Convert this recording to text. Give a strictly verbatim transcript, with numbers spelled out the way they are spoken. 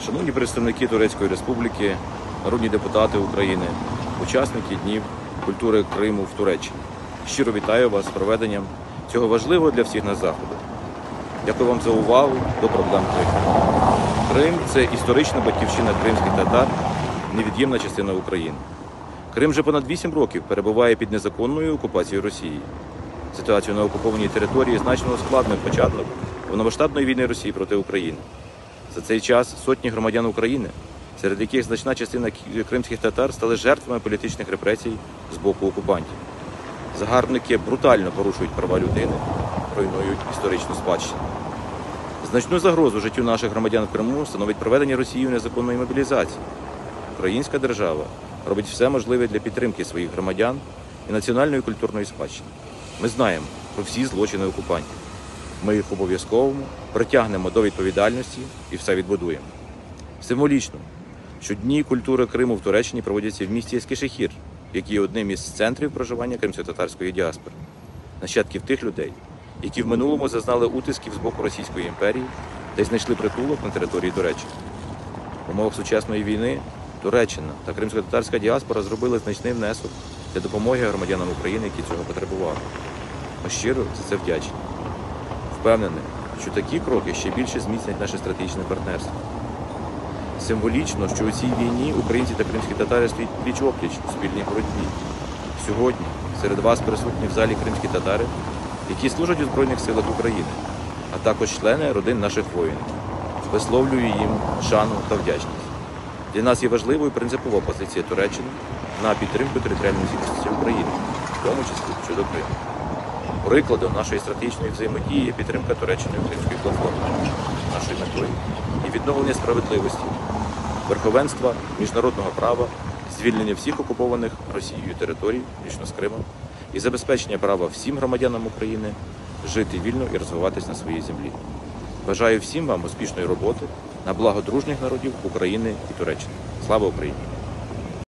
Шановні представники Турецької Республіки, народні депутати України, учасники Днів культури Криму в Туреччині. Щиро вітаю вас з проведенням цього важливого для всіх нас заходу. Дякую вам за увагу до проблем Криму. Крим – це історична батьківщина кримських татар, невід'ємна частина України. Крим вже понад вісім років перебуває під незаконною окупацією Росії. Ситуацію на окупованій території значно ускладнив початок повномасштабної війни Росії проти України. За цей час сотні громадян України, серед яких значна частина кримських татар, стали жертвами політичних репресій з боку окупантів. Загарбники брутально порушують права людини, руйнують історичну спадщину. Значну загрозу життю наших громадян в Криму становить проведення Росією незаконної мобілізації. Українська держава робить все можливе для підтримки своїх громадян і національної культурної спадщини. Ми знаємо про всі злочини окупантів. Ми їх обов'язково притягнемо до відповідальності і все відбудуємо. Символічно, що Дні культури Криму в Туреччині проводяться в місті Ескішехір, який є одним із центрів проживання кримськотатарської діаспори, нащадків тих людей, які в минулому зазнали утисків з боку Російської імперії та й знайшли притулок на території Туреччини. В умовах сучасної війни Туреччина та кримськотатарська діаспора зробили значний внесок для допомоги громадянам України, які цього потребували. Ми щиро за це вдячні. Впевнений, що такі кроки ще більше зміцнять наше стратегічне партнерство. Символічно, що у цій війні українці та кримські татари стоять пліч-опліч у спільній боротьбі. Сьогодні серед вас присутні в залі кримські татари, які служать у Збройних силах України, а також члени родин наших воїнів. Висловлюю їм шану та вдячність. Для нас є важливою принципова позиція Туреччини на підтримку територіальної цілісності України, в тому числі щодо Криму. Прикладом нашої стратегічної взаємодії є підтримка Туреччиною Кримської платформи. Нашою метою є відновлення справедливості, верховенства міжнародного права, звільнення всіх окупованих Росією територій, включно з Кримом, і забезпечення права всім громадянам України жити вільно і розвиватись на своїй землі. Бажаю всім вам успішної роботи на благо дружніх народів України і Туреччини. Слава Україні!